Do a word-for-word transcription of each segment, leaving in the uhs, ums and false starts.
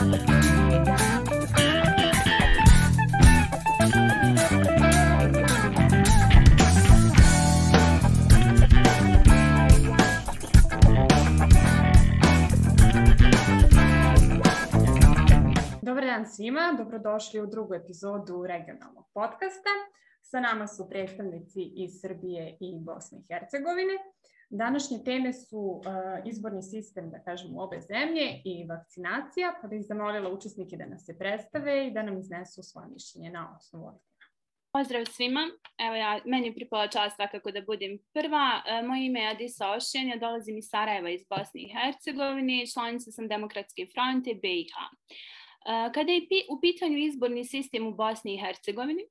Dobar dan svima, dobrodošli u drugu epizodu regionalnog podcasta. Sa nama su predstavnici iz Srbije i Bosne i Hercegovine. Današnje teme su uh, izborni sistem, da kažem, u obe zemlje i vakcinacija, pa bih zamolila učesnike da nas se predstave i da nam iznesu svoje mišljenje na osnovu ovih tema. Pozdrav svima, evo ja, meni pripala čast svakako da budem prva. E, moje ime je Adisa, Ošijan, ja dolazim iz Sarajeva iz Bosne i Hercegovine, članica sam Demokratske fronte B i H. Kada je u pitanju izborni sistem u Bosni i Hercegovini,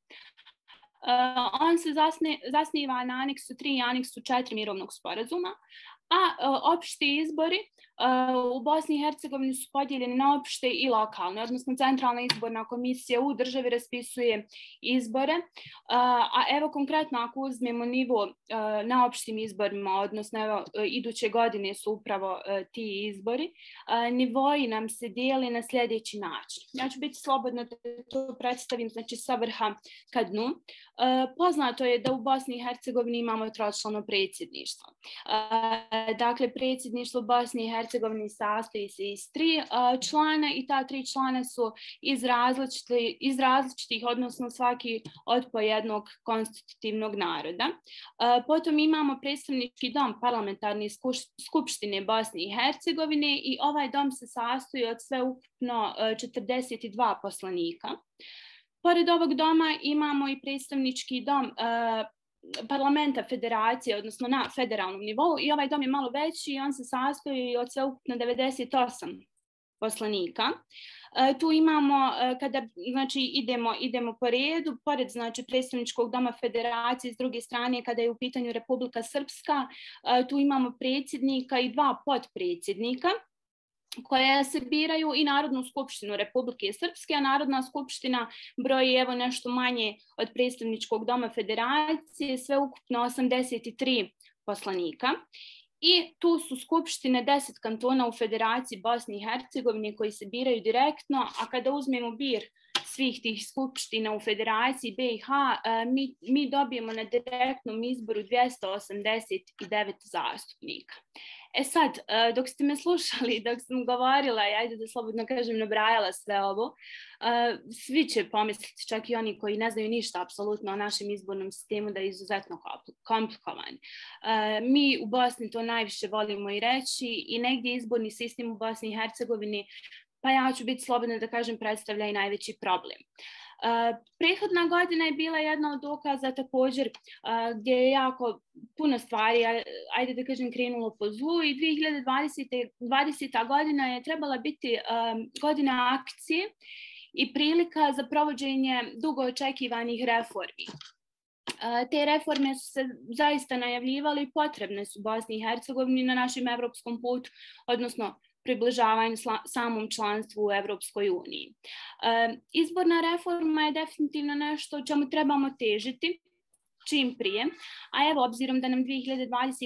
on se zasne, zasniva na aneksu tri i aneksu četiri mirovnog sporazuma, a opšti izbori u Bosni i Hercegovini su podijeljeni na opšte i lokalne, odnosno centralna izborna komisija u državi raspisuje izbore, a evo konkretno ako uzmemo nivo na opštim izborima, odnosno evo iduće godine su upravo ti izbori, nivoji nam se dijeli na sljedeći način. Ja ću biti slobodna da to predstavim, znači sa vrha ka dnu. Poznato je da u Bosni i Hercegovini imamo tročlano predsjedništvo. Dakle, predsjedništvo Bosne i Hercegovine sastoji se iz tri člana i ta tri člana su iz različitih, iz različitih, odnosno svaki od po jednog konstitutivnog naroda. Potom imamo predstavnički dom parlamentarne skupštine Bosne i Hercegovine i ovaj dom se sastoji od sveukupno četrdeset dva poslanika. Pored ovog doma imamo i predstavnički dom parlamenta federacije, odnosno na federalnom nivou, i ovaj dom je malo veći i on se sastoji od sveukupno devedeset osam poslanika. E, tu imamo, kada znači, idemo, idemo po redu, pored znači, predstavničkog doma federacije, s druge strane, kada je u pitanju Republika Srpska, e, tu imamo predsjednika i dva potpredsjednika, koje se biraju i Narodnu skupštinu Republike Srpske, a Narodna skupština broji evo nešto manje od predstavničkog doma federacije, sve ukupno osamdeset tri poslanika. I tu su skupštine deset kantona u Federaciji Bosne i Hercegovine koji se biraju direktno, a kada uzmemo bir svih tih skupština u Federaciji B i H, mi, mi dobijemo na direktnom izboru dvjesto osamdeset devet zastupnika. E sad, dok ste me slušali, dok sam govorila, ajde da slobodno kažem, nabrajala sve ovo, svi će pomisliti, čak i oni koji ne znaju ništa apsolutno o našem izbornom sistemu, da je izuzetno komplikovan. Mi u Bosni to najviše volimo i reći i negdje izborni sistem u Bosni i Hercegovini, pa ja ću biti slobodna da kažem, predstavlja i najveći problem. Uh, prethodna godina je bila jedna od dokaza također uh, gdje je jako puno stvari, ajde da kažem, krenulo po zlu i dvije hiljade dvadeseta godina je trebala biti um, godina akcije i prilika za provođenje dugo očekivanih reformi. Uh, te reforme su se zaista najavljivale i potrebne su Bosni i Hercegovini na našem evropskom putu, odnosno približavanju samom članstvu u Evropskoj uniji. E, izborna reforma je definitivno nešto o čemu trebamo težiti čim prije, a evo, obzirom da nam dvije hiljade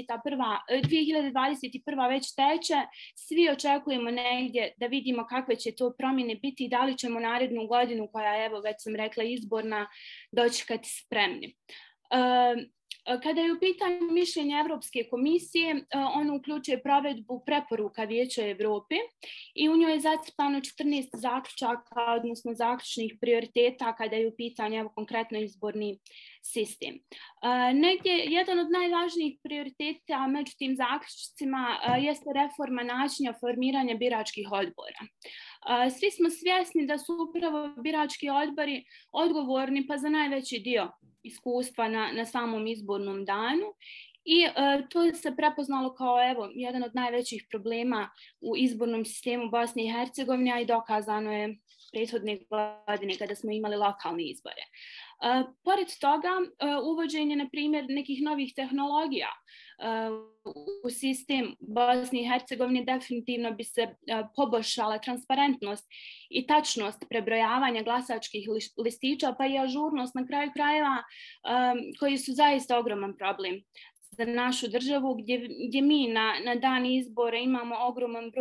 dvadeset prva već teče, svi očekujemo negdje da vidimo kakve će to promjene biti i da li ćemo narednu godinu, koja evo, već sam rekla, izborna, dočekati spremni. E, Kada je u pitanju mišljenja Evropske komisije, ono uključuje provedbu preporuka Vijeća Evrope i u njoj je zacrtano četrnaest zaključaka, odnosno zaključnih prioriteta kada je u pitanju evo, konkretno izborni sistem. Negdje jedan od najvažnijih prioriteta među tim zaključcima jeste reforma načina formiranja biračkih odbora. Svi smo svjesni da su upravo birački odbori odgovorni pa za najveći dio iskustva na, na samom izbornom danu i uh, to se prepoznalo kao evo, jedan od najvećih problema u izbornom sistemu Bosne i Hercegovine, a i dokazano je prethodne godine kada smo imali lokalne izbore. Uh, pored toga, uh, uvođenje, na primjer, nekih novih tehnologija uh, u sistem Bosne i Hercegovine definitivno bi se uh, poboljšala transparentnost i tačnost prebrojavanja glasačkih listića, pa i ažurnost na kraju krajeva, um, koji su zaista ogroman problem za našu državu, gdje, gdje mi na, na dan izbora imamo ogroman broj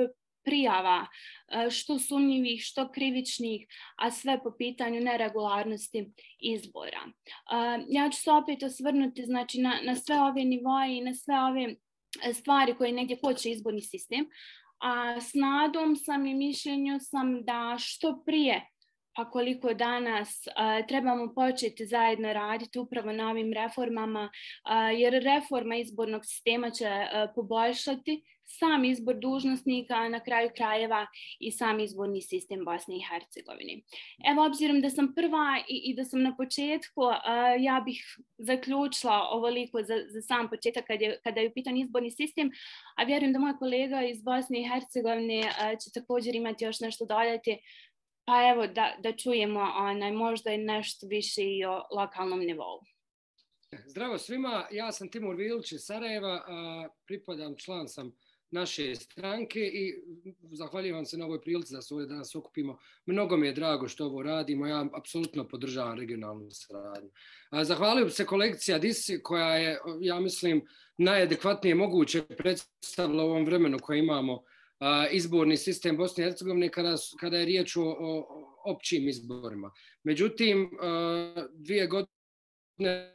prijava, što sumnjivih, što krivičnih, a sve po pitanju neregularnosti izbora. Ja ću se opet osvrnuti znači, na, na sve ove nivoje i na sve ove stvari koje negdje hoće izborni sistem, a s nadom sam i mišljenju sam da što prije, pa koliko danas uh, trebamo početi zajedno raditi upravo na ovim reformama, uh, jer reforma izbornog sistema će uh, poboljšati sam izbor dužnosnika, a na kraju krajeva i sam izborni sistem Bosne i Hercegovine. Evo, obzirom da sam prva i, i da sam na početku, uh, ja bih zaključila ovoliko za, za sam početak kad je, kada je u pitanju izborni sistem, a vjerujem da moj kolega iz Bosne i Hercegovine uh, će također imati još nešto dodati. Pa evo da, da čujemo onaj, možda i nešto više i o lokalnom nivou. Zdravo svima, ja sam Timur Vilić iz Sarajeva, a pripadam, član sam naše stranke i zahvaljujem vam se na ovoj prilici da se ovdje danas okupimo. Mnogo mi je drago što ovo radimo, ja apsolutno podržavam regionalnu saradnju. Zahvaljujem se kolegici Adisi koja je, ja mislim, najadekvatnije moguće predstavila u ovom vremenu koje imamo izborni sistem Bosne i Hercegovine kada, kada je riječ o, o općim izborima. Međutim, dvije godine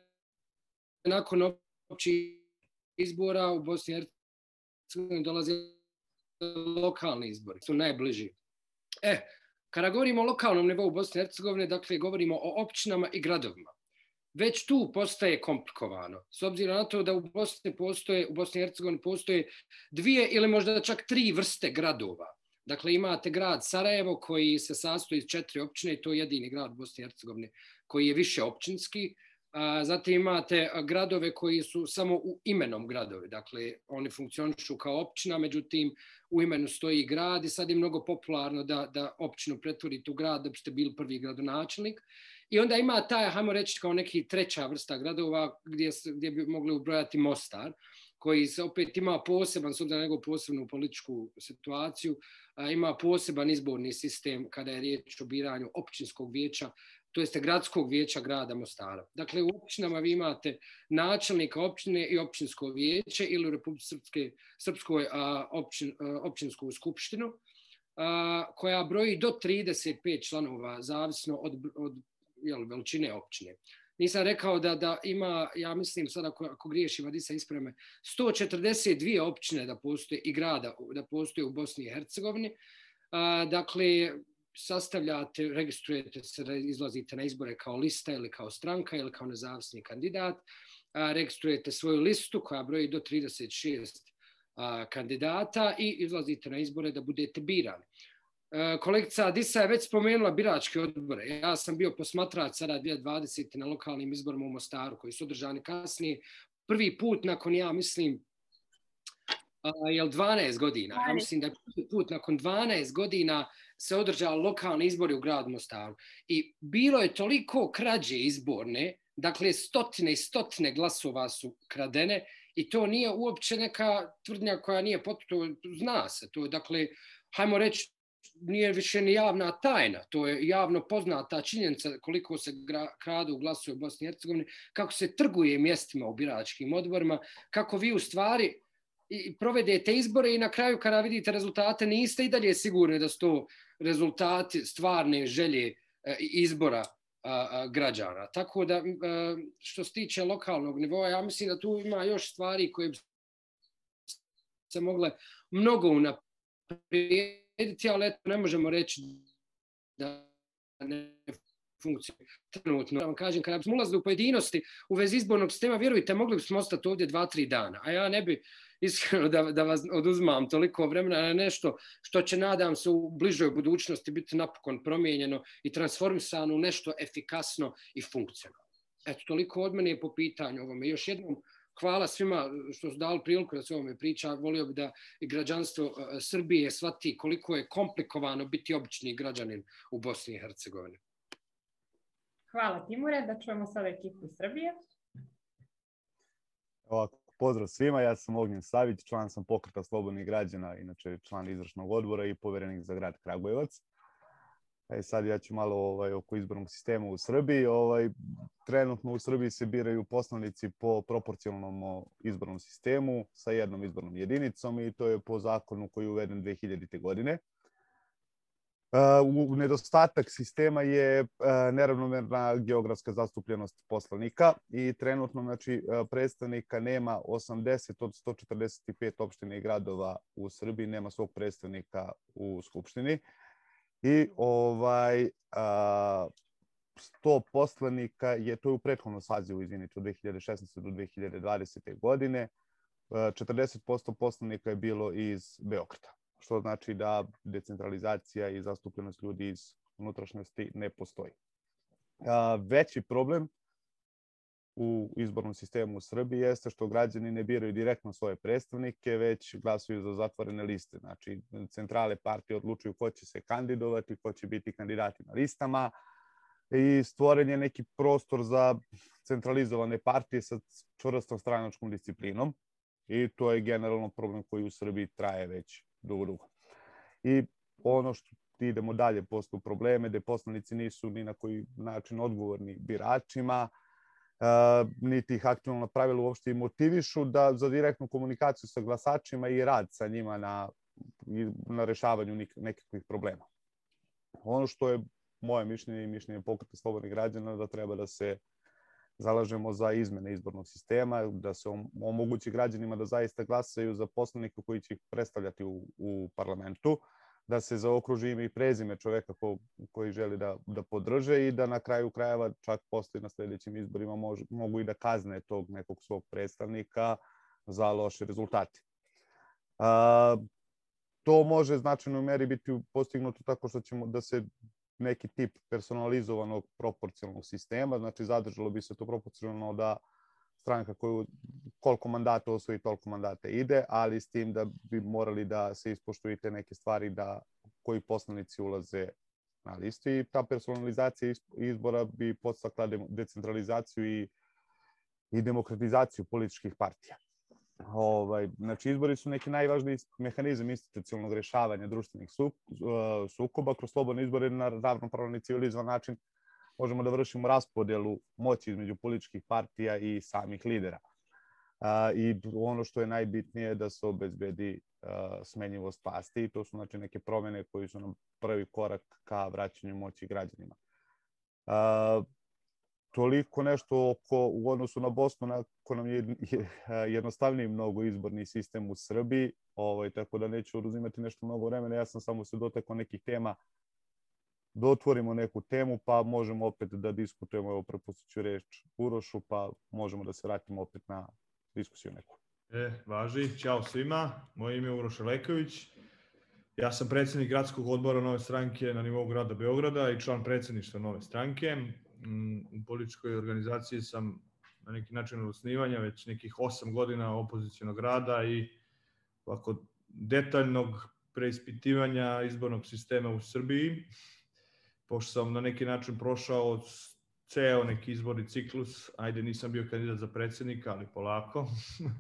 nakon općih izbora u Bosni i Hercegovini dolaze lokalni izbori, su najbliži. E, kada govorimo o lokalnom nivou Bosne i Hercegovine, dakle govorimo o općinama i gradovima. Već tu postaje komplikovano, s obzirom na to da u Bosni, postoje, u Bosni i Hercegovini postoje dvije ili možda čak tri vrste gradova. Dakle, imate grad Sarajevo koji se sastoji iz četiri općine i to je jedini grad Bosne i Hercegovine koji je više općinski. A, zatim imate gradove koji su samo u imenom gradovi, dakle oni funkcionišu kao općina, međutim u imenu stoji grad i sad je mnogo popularno da, da općinu pretvorite u grad da biste bili prvi gradonačelnik. I onda ima taj, hajmo reći, kao neki treća vrsta gradova gdje, se, gdje bi mogli ubrojati Mostar, koji se opet ima poseban, s obzirom na njegovu posebnu političku situaciju, a, ima poseban izborni sistem kada je riječ o biranju općinskog vijeća, to jeste gradskog vijeća grada Mostara. Dakle, u općinama vi imate načelnika općine i općinsko vijeće ili u Republici Srpske, Srpskoj a, općin, a, općinsku skupštinu, a, koja broji do trideset pet članova, zavisno od, od jel, veličine općine. Nisam rekao da, da ima, ja mislim sad ako, ako griješim, Adisa ispreme, sto četrdeset dvije općine da postoje i grada da postoje u Bosni i Hercegovini. A, dakle, sastavljate, registrujete se, izlazite na izbore kao lista ili kao stranka ili kao nezavisni kandidat, a, registrujete svoju listu koja broji do trideset šest a, kandidata i izlazite na izbore da budete birani. A, kolegica Adisa je već spomenula biračke odbore. Ja sam bio posmatrač sada dvije tisuće dvadesete na lokalnim izborima u Mostaru koji su održani kasnije. Prvi put nakon, ja mislim, a, jel dvanaest godina, ja mislim da je prvi put nakon dvanaest godina se održali lokalni izbori u gradu Mostaru. I bilo je toliko krađe izborne, dakle stotine i stotine glasova su kradene i to nije uopće neka tvrdnja koja nije potpuno, zna se. To je, dakle, hajmo reći, nije više ni javna tajna, to je javno poznata činjenica koliko se kradu glasuje u Bosni i Hercegovini, kako se trguje mjestima u biračkim odborima, kako vi u stvari i provedete izbore i na kraju kada vidite rezultate niste i dalje sigurni da su to rezultati stvarne želje izbora građana. Tako da što se tiče lokalnog nivoa, ja mislim da tu ima još stvari koje bi se mogle mnogo unaprijediti, ali eto, ne možemo reći da ne funkcionuje trenutno. Ja vam kažem, kada bismo ulazili u pojedinosti u vezi izbornog sistema, vjerujte, mogli bismo ostati ovdje dva, tri dana, a ja ne bi iskreno da, da vas oduzmam toliko vremena na nešto što će, nadam se, u bližoj budućnosti biti napokon promijenjeno i transformisano u nešto efikasno i funkcionalno. Eto, toliko od mene je po pitanju ovome. Još jednom hvala svima što su dali priliku da se o ovome priča. Volio bi da i građanstvo Srbije shvati koliko je komplikovano biti obični građanin u Bosni i Hercegovini. Hvala Timure, da čujemo sada ekipu iz Srbije. Ovako, pozdrav svima, ja sam Ognjen Savić, član sam Pokreta slobodnih građana, inače član izvršnog odbora i povjerenik za grad Kragujevac. E sad ja ću malo ovaj, oko izbornog sistema u Srbiji. Ovaj, trenutno u Srbiji se biraju poslanici po proporcionalnom izbornom sistemu sa jednom izbornom jedinicom i to je po zakonu koji je uveden dve hiljadite. godine. U nedostatak sistema je neravnomerna geografska zastupljenost poslanika i trenutno znači, predstavnika nema osamdeset od sto četrdeset pet opština i gradova u Srbiji, nema svog predstavnika u Skupštini. I ovaj, sto poslanika je, to je u prethodnom sazivu, izvinite, od dve hiljade šesnaeste. do dve hiljade dvadesete. godine, četrdeset posto poslanika je bilo iz Beograda, što znači da decentralizacija i zastupljenost ljudi iz unutrašnjosti ne postoji. Veći problem u izbornom sistemu u Srbiji jeste što građani ne biraju direktno svoje predstavnike, već glasuju za zatvorene liste. Znači, centrale partije odlučuju ko će se kandidovati, ko će biti kandidati na listama i stvoren je neki prostor za centralizovane partije sa čvrstom stranačkom disciplinom i to je generalno problem koji u Srbiji traje već dugo, dugo. I ono što idemo dalje, postoje probleme gde poslanici nisu ni na koji način odgovorni biračima, Uh, niti ih aktualna pravila uopšte i motivišu da za direktnu komunikaciju sa glasačima i rad sa njima na, na rešavanju nekakvih problema. Ono što je moje mišljenje i mišljenje Pokreta slobodnih građana da treba da se zalažemo za izmene izbornog sistema, da se omogući građanima da zaista glasaju za poslanika koji će ih predstavljati u, u parlamentu, da se zaokruži ime i prezime čoveka ko, koji želi da, da podrže i da na kraju krajeva čak postoji na sljedećim izborima mož, mogu i da kazne tog nekog svog predstavnika za loše rezultate. A, to može značajno u meri biti postignuto tako što ćemo da se neki tip personalizovanog proporcionalnog sistema, znači zadržalo bi se to proporcionalno da stranka koju koliko mandata osvoji, toliko mandata ide, ali s tim da bi morali da se ispoštuju te neke stvari da koji poslanici ulaze na listu i ta personalizacija izbora bi podstakla decentralizaciju i, i demokratizaciju političkih partija. Ovaj, znači, izbori su neki najvažniji mehanizam institucionalnog rešavanja društvenih sukoba. Kroz slobodne izbore na ravnopravan i civilizovan način možemo da vršimo raspodelu moći između političkih partija i samih lidera. I ono što je najbitnije je da se obezbedi smenjivost vlasti i to su znači neke promjene koji su nam prvi korak ka vraćanju moći građanima. Toliko nešto oko, u odnosu na Bosnu, ako nam je jednostavniji mnogo izborni sistem u Srbiji, ovaj, tako da neću oduzimati nešto mnogo vremena, ja sam samo se dotakao nekih tema da otvorimo neku temu, pa možemo opet da diskutujemo. Evo, prepustit ću reč Urošu, pa možemo da se vratimo opet na diskusiju neku. E, važi. Ćao svima. Moje ime je Uroš Eleković. Ja sam predsjednik gradskog odbora Nove stranke na nivou grada Beograda i član predsjedništva Nove stranke. U političkoj organizaciji sam na neki način od osnivanja već nekih osam godina opozicionog rada i ovako detaljnog preispitivanja izbornog sistema u Srbiji. Pošto sam na neki način prošao ceo neki izborni ciklus, ajde nisam bio kandidat za predsjednika, ali polako.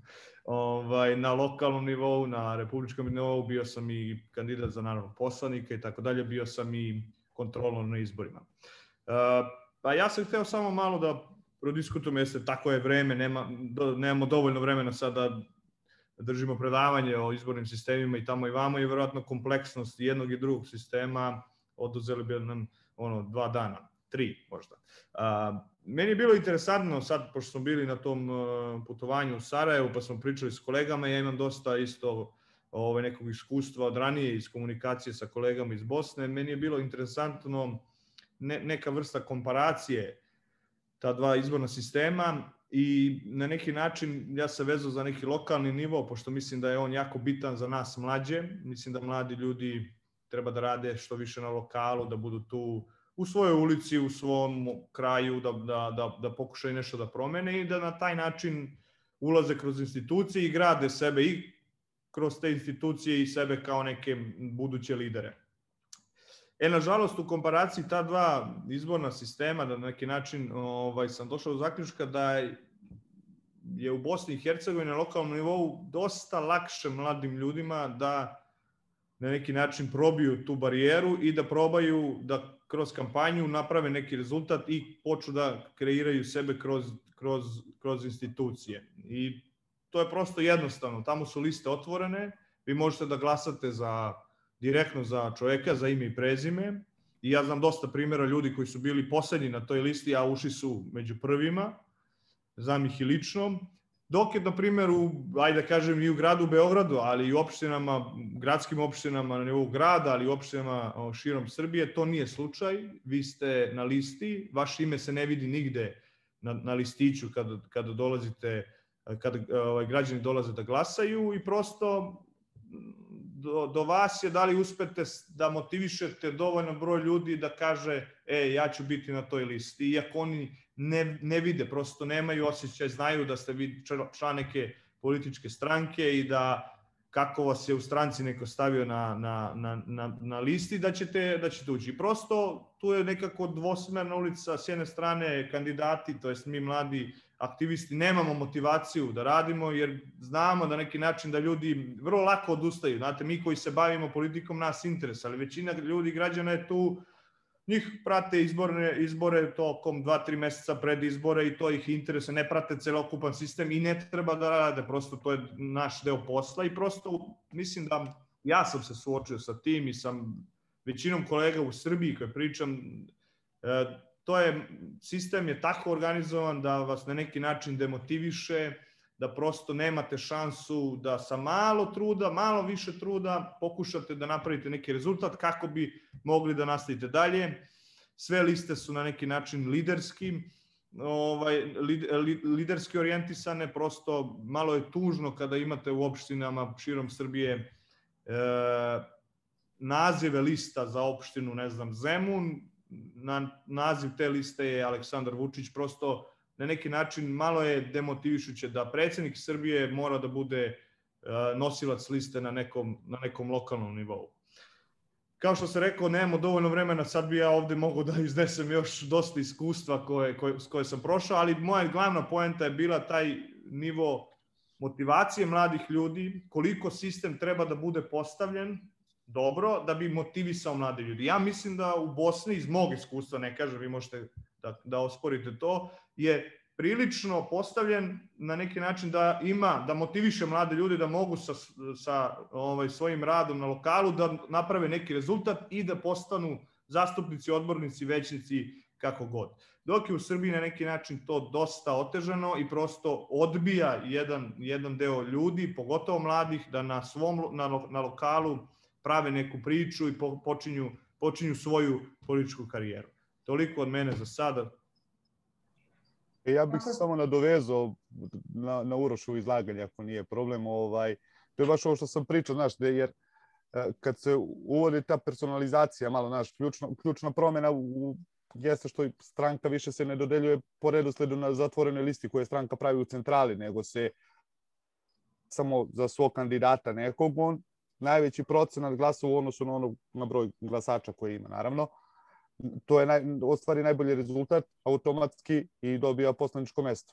ovaj, na lokalnom nivou, na republičkom nivou bio sam i kandidat za naravno poslanika i tako dalje, bio sam i kontrolor na izborima. Uh, pa ja sam hteo samo malo da prodiskutujem, jeste tako je vreme, nema, do, nemamo dovoljno vremena sad da držimo predavanje o izbornim sistemima i tamo i vamo i vjerojatno kompleksnost jednog i drugog sistema oduzeli bi nam ono, dva dana, tri možda. Uh, meni je bilo interesantno sad, pošto smo bili na tom uh, putovanju u Sarajevu, pa smo pričali s kolegama, ja imam dosta isto ove, nekog iskustva od ranije iz komunikacije sa kolegama iz Bosne. Meni je bilo interesantno ne, neka vrsta komparacije ta dva izborna sistema i na neki način ja se vezao za neki lokalni nivo, pošto mislim da je on jako bitan za nas mlađe. Mislim da mladi ljudi treba da rade što više na lokalu, da budu tu u svojoj ulici, u svom kraju, da, da, da, da pokušaju nešto da promene i da na taj način ulaze kroz institucije i grade sebe i kroz te institucije i sebe kao neke buduće lidere. E, nažalost, u komparaciji ta dva izborna sistema, da na neki način ovaj, sam došao do zaključka da je u Bosni i Hercegovini na lokalnom nivou dosta lakše mladim ljudima da na neki način probiju tu barijeru i da probaju da kroz kampanju naprave neki rezultat i počnu da kreiraju sebe kroz, kroz, kroz institucije. I to je prosto jednostavno. Tamo su liste otvorene, vi možete da glasate za, direktno za čoveka, za ime i prezime. I ja znam dosta primjera ljudi koji su bili poslednji na toj listi, a ušli su među prvima, znam ih i lično. Dok je, na primjer, u, ajde da kažem, i u gradu Beogradu, ali i u opštinama, gradskim opštinama na nivou grada, ali i u opštinama širom Srbije, to nije slučaj. Vi ste na listi, vaše ime se ne vidi nigde na, na listiću kada, kada dolazite, kada ovaj, građani dolaze da glasaju i prosto do, do vas je da li uspete da motivišete dovoljno broj ljudi da kaže, e, ja ću biti na toj listi, iako oni Ne, ne vide, prosto nemaju osjećaj, znaju da ste vi član neke političke stranke i da kako vas je u stranci neko stavio na, na, na, na, na listi, da ćete, da ćete ući. Prosto tu je nekako dvosmerna ulica, s jedne strane kandidati, to jest mi mladi aktivisti, nemamo motivaciju da radimo jer znamo da neki način da ljudi vrlo lako odustaju. Znate, mi koji se bavimo politikom nas interes, ali većina ljudi, građana je tu, njih prate izborne, izbore tokom dva, tri meseca pred izbore i to ih interese, ne prate celokupan sistem i ne treba da rade, prosto to je naš deo posla i prosto mislim da ja sam se suočio sa tim i sam većinom kolega u Srbiji koje pričam, to je, sistem je tako organizovan da vas na neki način demotiviše, da prosto nemate šansu da sa malo truda, malo više truda pokušate da napravite neki rezultat kako bi mogli da nastavite dalje. Sve liste su na neki način liderski, ovaj, liderski orijentisane, prosto malo je tužno kada imate u opštinama širom Srbije e, nazive lista za opštinu, ne znam, Zemun, na, naziv te liste je Aleksandar Vučić, prosto na neki način malo je demotivišuće da predsjednik Srbije mora da bude nosilac liste na nekom, na nekom lokalnom nivou. Kao što sam rekao, nemamo dovoljno vremena, sad bi ja ovde mogu da iznesem još dosta iskustva koje, koje, s koje sam prošao, ali moja glavna poenta je bila taj nivo motivacije mladih ljudi, koliko sistem treba da bude postavljen dobro da bi motivisao mlade ljudi. Ja mislim da u Bosni, iz mog iskustva, ne kažem, vi možete da, da osporite to, je prilično postavljen na neki način da ima, da motiviše mlade ljude da mogu sa, sa ovaj, svojim radom na lokalu da naprave neki rezultat i da postanu zastupnici, odbornici, većnici, kako god. Dok je u Srbiji na neki način to dosta otežano i prosto odbija jedan, jedan deo ljudi, pogotovo mladih, da na svom na, na lokalu prave neku priču i po, počinju, počinju svoju političku karijeru. Toliko od mene za sada. Ja bih se samo nadovezao na, na Urošovo izlaganje, ako nije problem. Ovaj, to je baš ovo što sam pričao, znaš, da jer kad se uvodi ta personalizacija, malo, znaš, ključna, ključna promjena u, jeste što stranka više se ne dodeljuje po redosledu na zatvorenoj listi koje stranka pravi u centrali, nego se samo za svog kandidata nekog, on najveći procenat glasa u odnosu na, ono, na broj glasača koji ima, naravno. To je naj, ostvari najbolji rezultat automatski i dobija poslaničko mesto.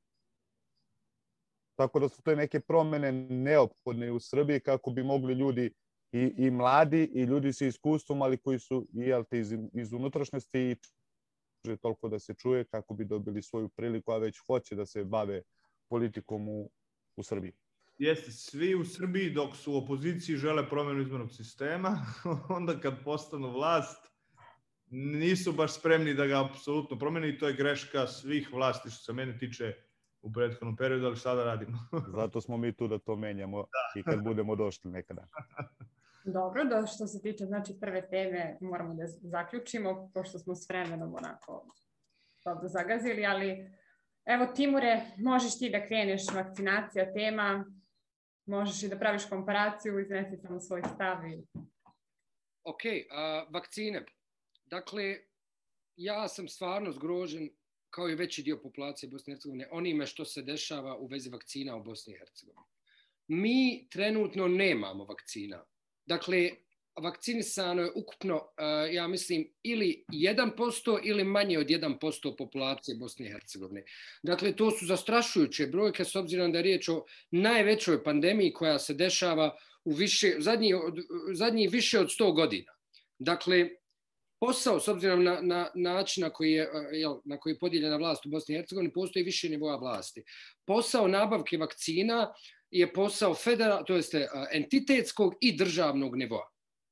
Tako da su to neke promjene neophodne u Srbiji kako bi mogli ljudi i, i mladi i ljudi sa iskustvom, ali koji su i iz, iz unutrašnjosti i toliko da se čuje kako bi dobili svoju priliku, a već hoće da se bave politikom u, u Srbiji. Jeste, svi u Srbiji dok su u opoziciji žele promjenu izbornog sistema, onda kad postanu vlast nisu baš spremni da ga apsolutno promeni i to je greška svih vlasti što se mene tiče u prethodnom periodu, ali šta da radimo? Zato smo mi tu da to menjamo da. I kad budemo došli nekada. Dobro, da što se tiče znači prve teme moramo da zaključimo, pošto smo s vremenom onako dobro zagazili, ali evo Timure, možeš ti da kreneš, vakcinacija tema, možeš i da praviš komparaciju, iznesi samo svoj stav. I... Ok, uh, vakcine. Dakle, ja sam stvarno zgrožen, kao i veći dio populacije Bosne i Hercegovine, onime što se dešava u vezi vakcina u Bosni i Hercegovini. Mi trenutno nemamo vakcina. Dakle, vakcinisano je ukupno, ja mislim, ili jedan posto ili manje od jedan posto populacije Bosne i Hercegovine. Dakle, to su zastrašujuće brojke s obzirom da je riječ o najvećoj pandemiji koja se dešava u više, zadnji, zadnji više od sto godina. Dakle, posao, s obzirom na, na način na koji, je, jel, na koji je podijeljena vlast u Bosni i Hercegovini, postoji više nivoa vlasti. Posao nabavke vakcina je posao federa, to jest entitetskog i državnog nivoa.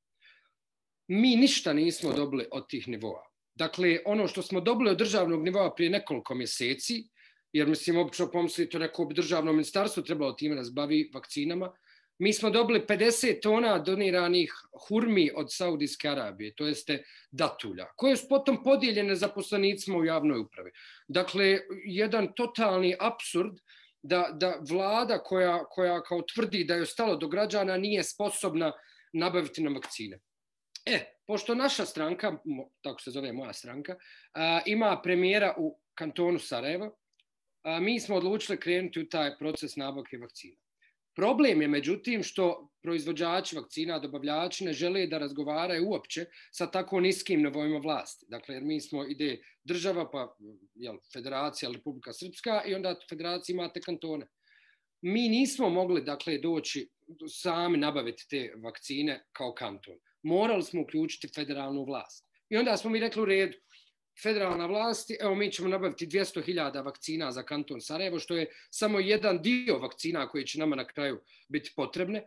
Mi ništa nismo dobili od tih nivoa. Dakle, ono što smo dobili od državnog nivoa prije nekoliko mjeseci, jer mislim, obično pomislite, neko bi državno ministarstvo trebalo time da se bavi vakcinama, mi smo dobili pedeset tona doniranih hurmi od Saudijske Arabije, to jeste datulja, koje su potom podijeljene zaposlenicima u javnoj upravi. Dakle, jedan totalni apsurd da, da vlada koja, koja kao tvrdi da je stalo do građana nije sposobna nabaviti nam vakcine. E, pošto naša stranka, tako se zove moja stranka, ima premijera u kantonu Sarajevo, mi smo odlučili krenuti u taj proces nabavke vakcina. Problem je, međutim, što proizvođači vakcina, dobavljači ne žele da razgovaraju uopće sa tako niskim nivoima vlasti. Dakle, jer mi smo ide država, pa jel, Federacija, Republika Srpska i onda Federacija imate kantone. Mi nismo mogli, dakle, doći sami nabaviti te vakcine kao kanton. Morali smo uključiti federalnu vlast. I onda smo mi rekli u redu, federalna vlast, evo mi ćemo nabaviti dvjesto hiljada vakcina za kanton Sarajevo, što je samo jedan dio vakcina koji će nama na kraju biti potrebne.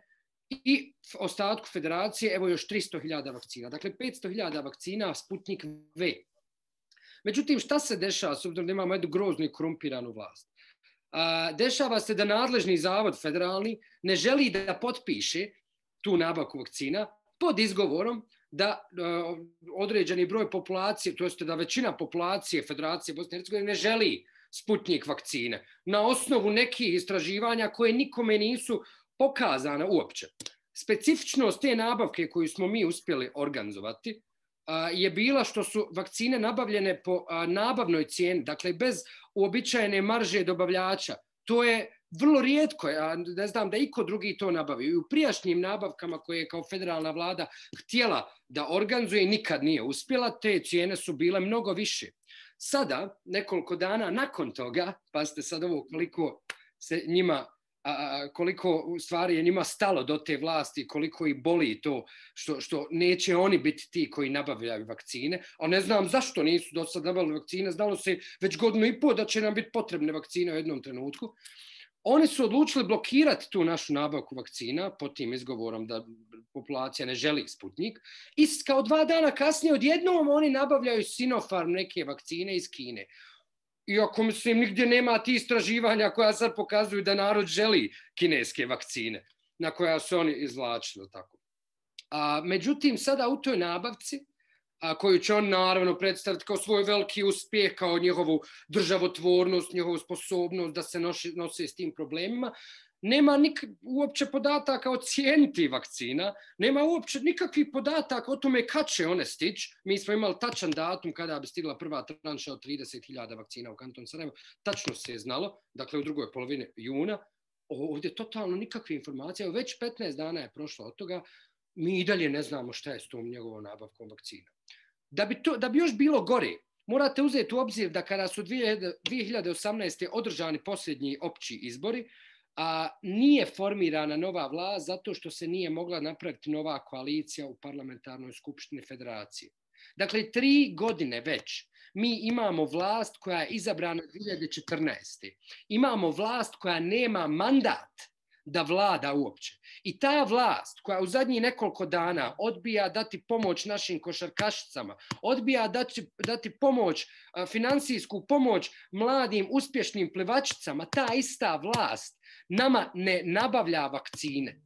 I ostatku federacije, evo još tristo hiljada vakcina. Dakle, petsto hiljada vakcina Sputnik V. Međutim, šta se dešava, s obzirom da imamo jednu groznu i korumpiranu vlast? A, dešava se da nadležni zavod federalni ne želi da potpiše tu nabavku vakcina pod izgovorom da uh, određeni broj populacije, to jest da većina populacije Federacije Bosne i Hercegovine ne želi Sputnik vakcine na osnovu nekih istraživanja koje nikome nisu pokazane uopće. Specifičnost te nabavke koju smo mi uspjeli organizovati uh, je bila što su vakcine nabavljene po uh, nabavnoj cijeni, dakle bez uobičajene marže dobavljača. To je vrlo rijetko, ja ne znam da iko drugi to nabavi. I u prijašnjim nabavkama koje je kao federalna vlada htjela da organizuje nikad nije uspjela, te cijene su bile mnogo više. Sada, nekoliko dana nakon toga, pa ste sad ovo koliko se njima, a, koliko u stvari je njima stalo do te vlasti, koliko ih boli to što, što neće oni biti ti koji nabavljaju vakcine, a ne znam zašto nisu do sad nabavili vakcine, znalo se već godinu i pol da će nam biti potrebne vakcine u jednom trenutku. Oni su odlučili blokirati tu našu nabavku vakcina pod tim izgovorom da populacija ne želi Sputnik i kao dva dana kasnije odjednom oni nabavljaju Sinopharm neke vakcine iz Kine. Iako mislim nigdje nema ti istraživanja koja sad pokazuju da narod želi kineske vakcine na koja su oni izvlačili. Tako. A, međutim, sada u toj nabavci, a koju će on naravno predstaviti kao svoj veliki uspjeh, kao njihovu državotvornost, njihovu sposobnost da se noši, nose s tim problemima, nema nik, uopće podataka o cijeni tih vakcina, nema uopće nikakvih podataka o tome kad će one stići. Mi smo imali tačan datum kada bi stigla prva tranša od trideset hiljada vakcina u kanton Sarajevo, tačno se je znalo, dakle u drugoj polovini juna, ovdje totalno nikakve informacije, već petnaest dana je prošlo od toga, mi i dalje ne znamo šta je s tom njegovom nabavkom vakcina. Da bi, to, da bi još bilo gore, morate uzeti u obzir da kada su dvije hiljade osamnaeste. održani posljednji opći izbori, a nije formirana nova vlast zato što se nije mogla napraviti nova koalicija u parlamentarnoj skupštini federacije. Dakle, tri godine već mi imamo vlast koja je izabrana dvije hiljade četrnaeste. Imamo vlast koja nema mandat da vlada uopće. I ta vlast koja u zadnjih nekoliko dana odbija dati pomoć našim košarkašicama, odbija dati, dati pomoć, finansijsku pomoć mladim uspješnim plivačicama, ta ista vlast nama ne nabavlja vakcine,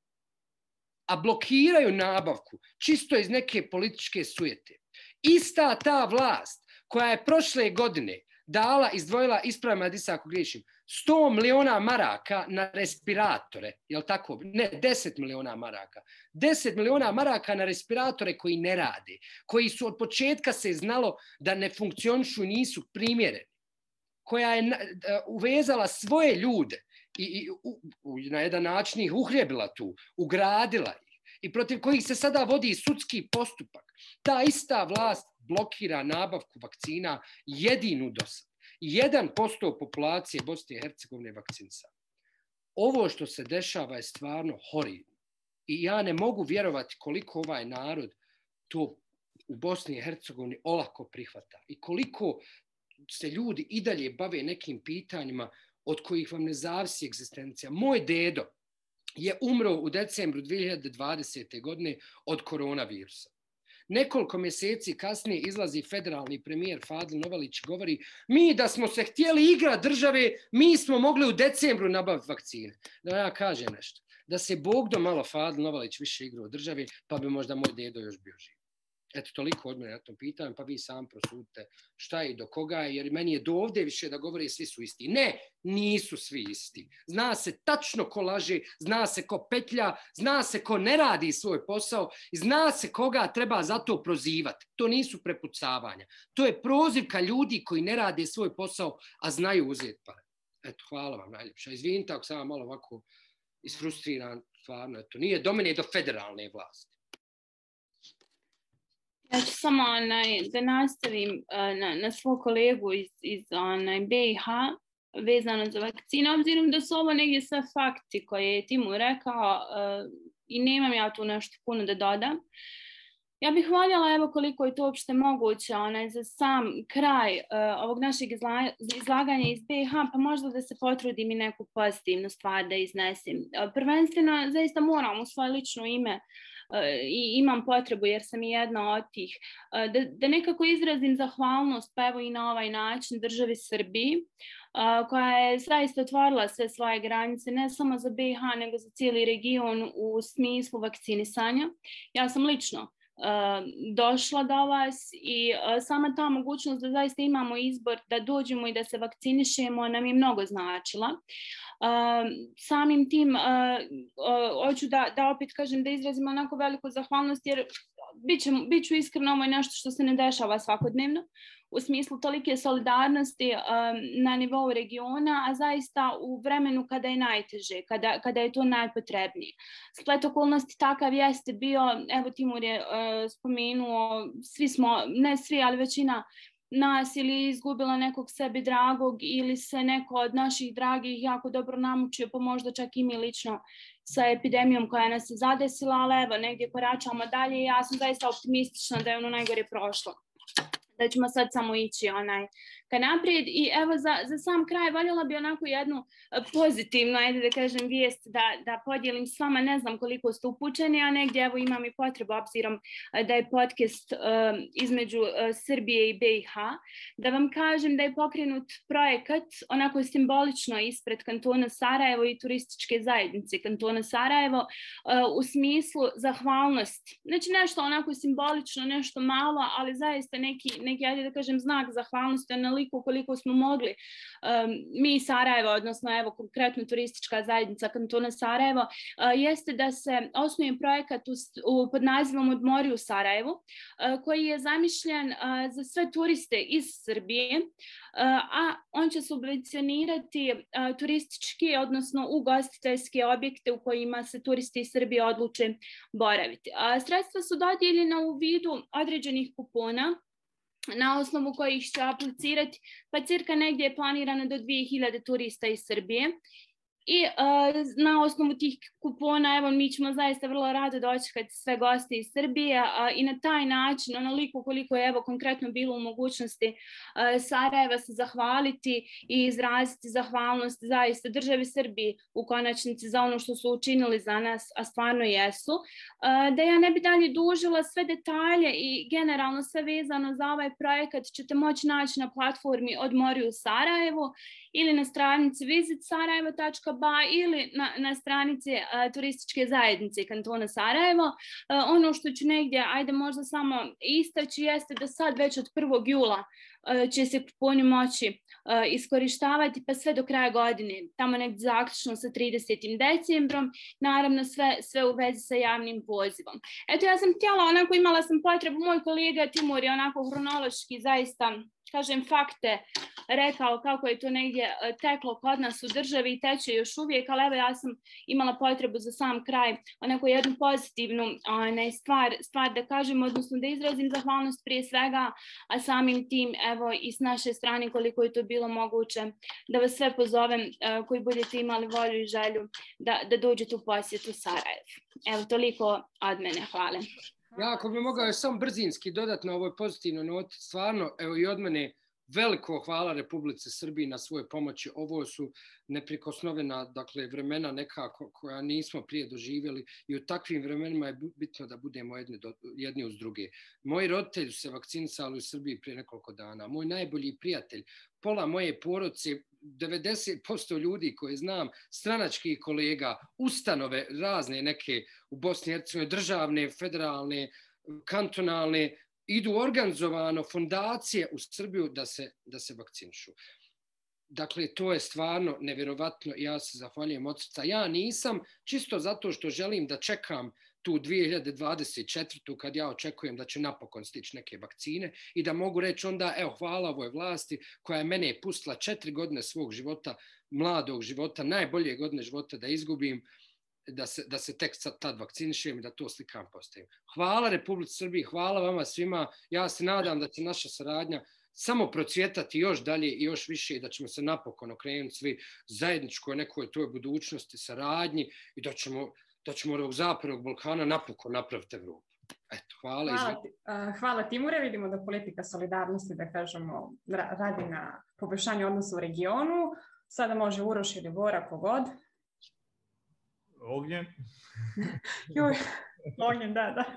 a blokiraju nabavku čisto iz neke političke sujete. Ista ta vlast koja je prošle godine dala, izdvojila, ispravljam Adisa ako griješim, sto miliona maraka na respiratore, jel tako? Ne, deset miliona maraka. deset miliona maraka na respiratore koji ne rade, koji su od početka se znalo da ne funkcionišu, nisu primjereni, koja je uvezala svoje ljude i, i u, u, na jedan način ih uhljebila tu, ugradila ih i protiv kojih se sada vodi sudski postupak. Ta ista vlast blokira nabavku vakcina jedinu do sad. jedan posto populacije Bosne i Hercegovine vakcinisana. Ovo što se dešava je stvarno horridno. I ja ne mogu vjerovati koliko ovaj narod to u Bosni i Hercegovini olako prihvata i koliko se ljudi i dalje bave nekim pitanjima od kojih vam ne zavisi egzistencija. Moj dedo je umro u decembru dvije hiljade dvadesete. godine od koronavirusa. Nekoliko mjeseci kasnije izlazi federalni premijer Fadil Novalić i govori mi da smo se htjeli igrati države, mi smo mogli u decembru nabaviti vakcine. Da ja kažem nešto. Da se Bog do malo Fadil Novalić više igrao u državi, pa bi možda moj dedo još bio živ. Eto, toliko od mene na tom pitanju, pa vi sam prosudite šta je i do koga je, jer meni je do ovdje više da govore svi su isti. Ne, nisu svi isti. Zna se tačno ko laže, zna se ko petlja, zna se ko ne radi svoj posao i zna se koga treba za to prozivati. To nisu prepucavanja. To je prozivka ljudi koji ne rade svoj posao, a znaju uzeti pare. Eto, hvala vam najljepša. Izvinite ako sam malo ovako isfrustriran, stvarno, eto, nije do mene do federalne vlasti. Ja ću samo onaj, da nastavim na, na svog kolegu iz, iz onaj, B i H vezano za vakcine, obzirom da su ovo negdje sve fakti koje je Timur rekao uh, i nemam ja tu nešto puno da dodam. Ja bih voljela, evo koliko je to uopšte moguće, onaj, za sam kraj uh, ovog našeg izla, izlaganja iz B i H, pa možda da se potrudim i neku pozitivnu stvar da iznesem. Uh, prvenstveno, zaista moram u svoje lično ime i imam potrebu jer sam i jedna od tih, da, da nekako izrazim zahvalnost pa evo i na ovaj način državi Srbiji koja je zaista otvorila sve svoje granice ne samo za B i H nego za cijeli region u smislu vakcinisanja. Ja sam lično došla do vas i sama ta mogućnost da zaista imamo izbor da dođemo i da se vakcinišemo nam je mnogo značila. Samim tim hoću da, da opet kažem da izrazim onako veliku zahvalnost jer bit, ću, bit ću iskreno, ovo je nešto što se ne dešava svakodnevno u smislu tolike solidarnosti um, na nivou regiona, a zaista u vremenu kada je najteže, kada, kada je to najpotrebnije. Splet okolnosti takav jeste bio, evo Timur je uh, spomenuo, svi smo, ne svi, ali većina nas ili izgubila nekog sebi dragog ili se neko od naših dragih jako dobro namučio, pa možda čak i mi lično sa epidemijom koja nas je zadesila, ali evo negdje koračamo dalje i ja sam zaista optimistična da je ono najgore prošlo. Da ćemo sad samo ići onaj ka naprijed i evo za, za sam kraj voljela bi onako jednu pozitivnu, ajde da kažem, vijest da, da podijelim s vama, ne znam koliko ste upućeni, a negdje evo imam i potrebu obzirom da je podcast uh, između uh, Srbije i B i H, da vam kažem da je pokrenut projekat onako simbolično ispred kantona Sarajevo i turističke zajednice kantona Sarajevo uh, u smislu zahvalnosti. Znači nešto onako simbolično, nešto malo, ali zaista neki, neki ajde da kažem, znak zahvalnosti na koliko smo mogli. Um, mi Sarajevo, odnosno evo konkretno turistička zajednica kantona Sarajevo, uh, jeste da se osnuje projekat u, u, pod nazivom Odmori u Sarajevu, uh, koji je zamišljen uh, za sve turiste iz Srbije, uh, a on će subvencionirati uh, turistički, odnosno ugostiteljske objekte u kojima se turisti iz Srbije odluče boraviti. Uh, sredstva su dodijeljena u vidu određenih kupona na osnovu kojih će aplicirati, pa cirka negdje je planirano do dvije hiljade turista iz Srbije. I uh, na osnovu tih kupona, evo, mi ćemo zaista vrlo rado dočekati sve goste iz Srbije uh, i na taj način, onoliko koliko je evo konkretno bilo u mogućnosti uh, Sarajeva se zahvaliti i izraziti zahvalnost zaista državi Srbiji u konačnici za ono što su učinili za nas, a stvarno jesu. Uh, da ja ne bi dalje dužila, sve detalje i generalno sve vezano za ovaj projekat ćete moći naći na platformi Odmori u Sarajevu ili na stranici visit sarajevo tačka ba ili na, na stranici uh, turističke zajednice kantona Sarajevo. Uh, ono što ću negdje, ajde možda samo istaći, jeste da sad već od prvog jula uh, će se kuponi moći uh, iskorištavati pa sve do kraja godine, tamo negdje zaključno sa tridesetim decembrom, naravno sve, sve u vezi sa javnim pozivom. Eto, ja sam htjela, onako imala sam potrebu, moj kolega Timur je onako hronološki zaista, kažem, fakte rekao kako je to negdje teklo kod nas u državi i teče još uvijek, ali evo ja sam imala potrebu za sam kraj onako jednu pozitivnu ne, stvar, stvar da kažem, odnosno da izrazim zahvalnost prije svega, a samim tim evo i s naše strane koliko je to bilo moguće da vas sve pozovem koji budete imali volju i želju da, da dođete u posjetu Sarajevu. evo toliko od mene, hvala. Ja ako bi mogao samo brzinski dodati na ovoj pozitivnoj noti, stvarno, evo i od mene veliko hvala Republici Srbiji na svoje pomoći. Ovo su neprikosnovena, dakle, vremena nekako koja nismo prije doživjeli i u takvim vremenima je bitno da budemo jedni, do, jedni uz druge. Moji roditelji su se vakcinisali u Srbiji prije nekoliko dana. Moj najbolji prijatelj, pola moje porodice, devedeset posto ljudi koje znam, stranačkih kolega, ustanove razne neke u Bosni i Hercegovini, državne, federalne, kantonalne, idu organizovano fondacije u Srbiju da se, da se vakcinišu. Dakle, to je stvarno nevjerovatno i ja se zahvaljujem od srca. Ja nisam, čisto zato što želim da čekam tu dvije hiljade dvadeset četvrtu kad ja očekujem da će napokon stići neke vakcine i da mogu reći onda, evo, hvala ovoj vlasti koja je mene pustila četiri godine svog života, mladog života, najbolje godine života da izgubim, da se, da se tek tad vakcinišem i da to slikam postavim. Hvala Republici Srbiji, hvala vama svima. Ja se nadam da će naša saradnja samo procvjetati još dalje i još više i da ćemo se napokon okrenuti svi zajedničkoj nekoj toj budućnosti, saradnji i da ćemo, da ćemo od ovog zapadnog Balkana napokon napraviti Evropu. Eto, hvala. Hvala, uh, hvala Timure. Vidimo da politika solidarnosti, da kažemo, radi na poboljšanju odnosa u regionu. Sada može Uroš ili Bora, kogod. Ognjen. Ognjen, da, da.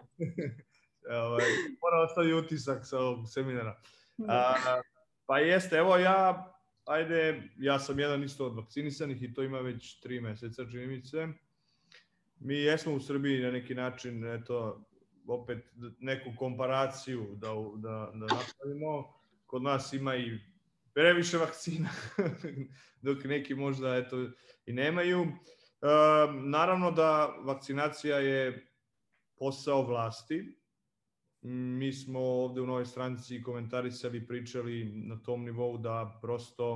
Mora ostavi utisak sa ovog seminara. A, pa jeste, evo ja, ajde, ja sam jedan isto od vakcinisanih i to ima već tri meseca, čini mi se. Mi jesmo u Srbiji na neki način, eto, opet neku komparaciju da, da, da napravimo. Kod nas ima i previše vakcina, dok neki možda, eto, i nemaju. E, naravno da vakcinacija je posao vlasti. Mi smo ovde u Novoj stranci komentarisali, pričali na tom nivou da prosto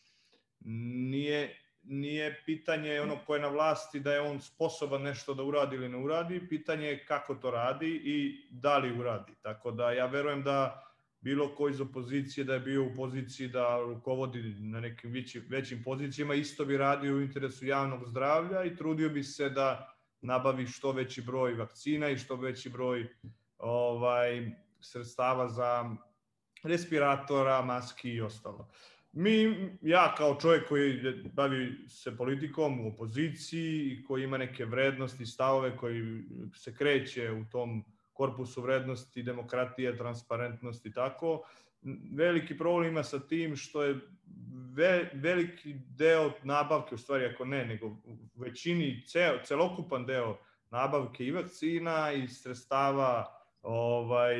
nije, nije pitanje ono ko je na vlasti da je on sposoban nešto da uradi ili ne uradi, pitanje je kako to radi i da li uradi. Tako da ja verujem da bilo ko iz opozicije da je bio u poziciji da rukovodi na nekim većim, većim pozicijama, isto bi radio u interesu javnog zdravlja i trudio bi se da nabavi što veći broj vakcina i što veći broj ovaj, sredstava za respiratora, maski i ostalo. Mi, ja kao čovjek koji bavi se politikom u opoziciji i koji ima neke vrednosti, stavove koji se kreće u tom korpusu vrednosti, demokratije, transparentnosti i tako, veliki problem ima sa tim što je ve, veliki deo nabavke, u stvari ako ne, nego u većini, ceo, celokupan deo nabavke i vakcina i sredstava ovaj,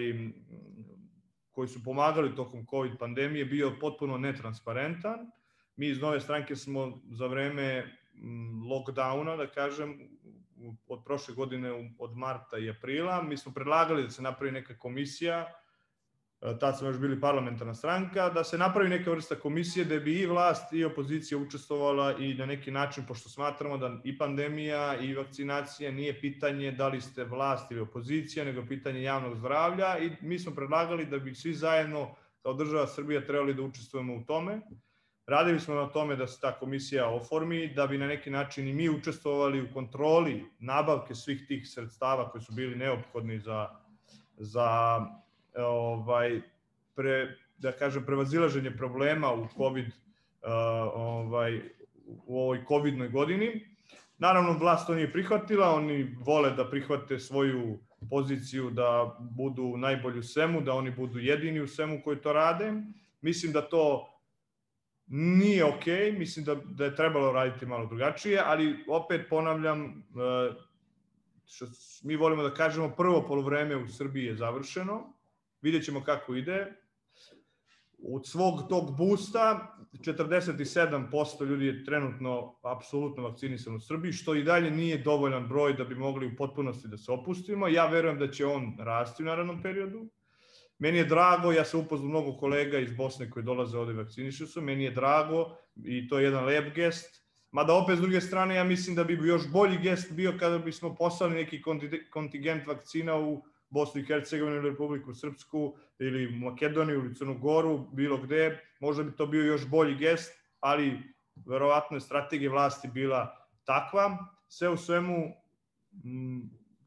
koji su pomagali tokom COVID pandemije bio potpuno netransparentan. Mi iz Nove stranke smo za vreme lockdowna, da kažem, od prošle godine, od marta i aprila, mi smo predlagali da se napravi neka komisija, tad smo još bili parlamentarna stranka, da se napravi neka vrsta komisije da bi i vlast i opozicija učestvovala i na neki način, pošto smatramo da i pandemija i vakcinacija nije pitanje da li ste vlast ili opozicija, nego pitanje javnog zdravlja i mi smo predlagali da bi svi zajedno kao država Srbija trebali da učestvujemo u tome. Radili smo na tome da se ta komisija oformi, da bi na neki način i mi učestvovali u kontroli nabavke svih tih sredstava koji su bili neophodni za, za ovaj, pre, da kažem, prevazilaženje problema u COVID, ovaj, u ovoj covidnoj godini. Naravno, vlast to nije prihvatila, oni vole da prihvate svoju poziciju da budu najbolji u svemu, da oni budu jedini u svemu koji to rade. Mislim da to nije okej, mislim da, da je trebalo raditi malo drugačije, ali opet ponavljam, što mi volimo da kažemo, prvo poluvreme u Srbiji je završeno, vidjet ćemo kako ide. Od svog tog boosta, četrdeset sedam posto ljudi je trenutno apsolutno vakcinisano u Srbiji, što i dalje nije dovoljan broj da bi mogli u potpunosti da se opustimo. Ja verujem da će on rasti u narednom periodu. Meni je drago, ja sam upoznao mnogo kolega iz Bosne koji dolaze ovde vakcinišu su, meni je drago i to je jedan lep gest. Mada opet s druge strane ja mislim da bi još bolji gest bio kada bismo poslali neki kontingent vakcina u Bosnu i Hercegovinu ili Republiku Srpsku ili Makedoniju ili Crnu Goru, bilo gde. Možda bi to bio još bolji gest, ali verovatno je strategija vlasti bila takva. Sve u svemu,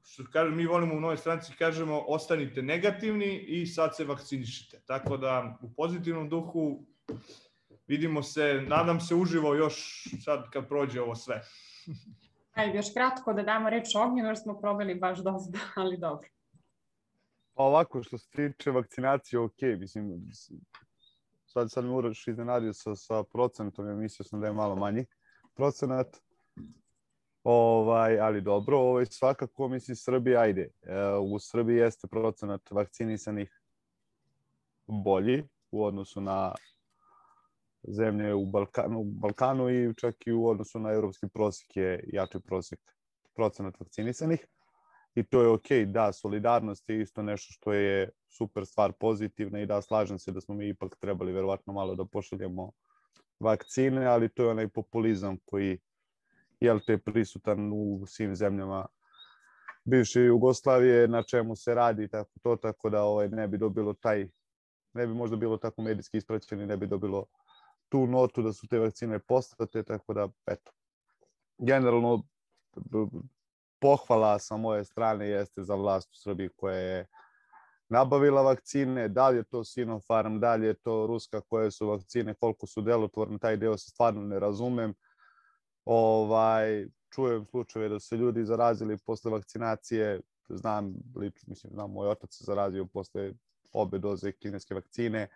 što kažem, mi volimo u Novoj stranci, kažemo ostanite negativni i sad se vakcinišite. Tako da u pozitivnom duhu vidimo se, nadam se uživo još sad kad prođe ovo sve. Ajde, još kratko da damo reč Ognjenu, jer smo probali baš dosta, ali dobro. Pa ovako, što se tiče vakcinacije, ok, mislim, sad, sad mi Uroš iznenadio sa, sa procentom, ja mislio sam da je malo manji procenat, ovaj, ali dobro, ovaj, svakako, mislim, Srbija, ajde, u Srbiji jeste procenat vakcinisanih bolji u odnosu na zemlje u Balkanu, Balkanu i čak i u odnosu na evropski prosjek je jači prosjek procenat vakcinisanih. I to je ok, da, solidarnost je isto nešto što je super stvar, pozitivna i da, slažem se da smo mi ipak trebali verovatno malo da pošaljemo vakcine, ali to je onaj populizam koji je te prisutan u svim zemljama bivše Jugoslavije, na čemu se radi tako to, tako da ovaj, ne bi dobilo taj, ne bi možda bilo tako medijski ispraćeno, ne bi dobilo tu notu da su te vakcine poslate, tako da, eto, generalno pohvala sa moje strane jeste za vlast u Srbiji koja je nabavila vakcine, da li je to Sinopharm, da li je to Ruska koje su vakcine, koliko su delotvorne, taj deo se stvarno ne razumem. Ovaj, čujem slučajeve da su ljudi zarazili posle vakcinacije, znam, lično, mislim, znam, moj otac se zarazio posle obe doze kineske vakcine.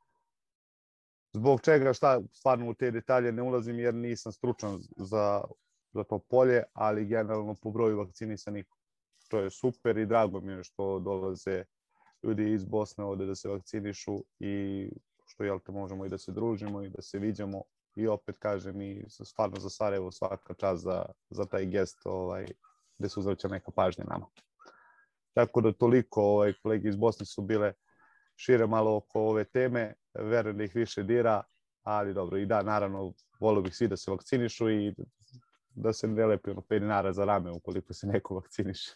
Zbog čega, šta, stvarno u te detalje ne ulazim jer nisam stručan za, za to polje, ali generalno po broju vakcinisanih to je super i drago mi je što dolaze ljudi iz Bosne ovde da se vakcinišu i što jel te možemo i da se družimo i da se viđamo i opet kažem i stvarno za Sarajevo svaka čast za, za taj gest ovaj, gde se uzvraća neka pažnja nama. Tako da toliko ovaj, kolege iz Bosne su bile šire malo oko ove teme, verujem da ih više dira, ali dobro, i da, naravno, volio bih svi da se vakcinišu i da se ne lepi ono pet dinara za rame ukoliko se neko vakciniše.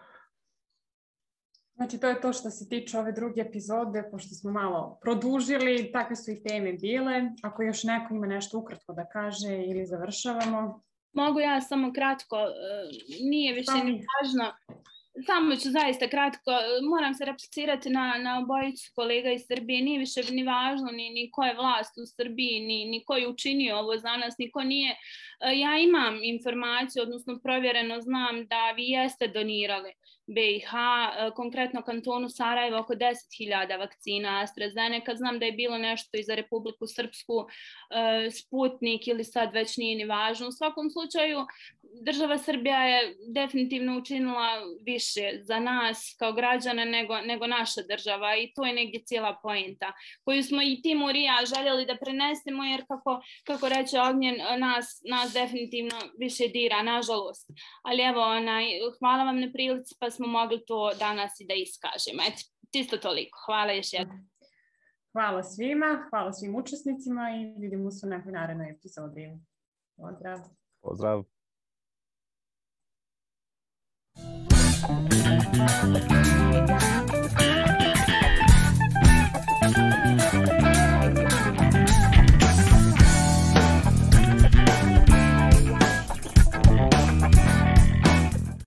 Znači, to je to što se tiče ove druge epizode, pošto smo malo produžili, takve su i teme bile. Ako još neko ima nešto ukratko da kaže ili završavamo. Mogu ja samo kratko, nije više ni važno. Samo ću zaista kratko, moram se replicirati na, na obojicu kolega iz Srbije, nije više ni važno ni, ni ko je vlast u Srbiji, ni, ni ko je učinio ovo za nas, ni ko nije. Ja imam informaciju, odnosno provjereno znam da vi jeste donirali B i H, konkretno kantonu Sarajevo oko deset hiljada vakcina AstraZeneca, znam da je bilo nešto i za Republiku Srpsku, Sputnik ili sad već nije ni važno. U svakom slučaju, država Srbija je definitivno učinila više za nas kao građane nego, nego naša država i to je negdje cijela poenta koju smo i Timur i ja željeli da prenesemo jer kako, kako reče Ognjen, nas, nas definitivno više dira, nažalost. Ali evo, onaj, hvala vam na prilici pa smo mogli to danas i da iskažemo. Eto, čisto toliko. Hvala još jednom. Hvala svima, hvala svim učesnicima i vidimo se u nekoj narednoj epizodi. Pozdrav. Pozdrav. Thank you.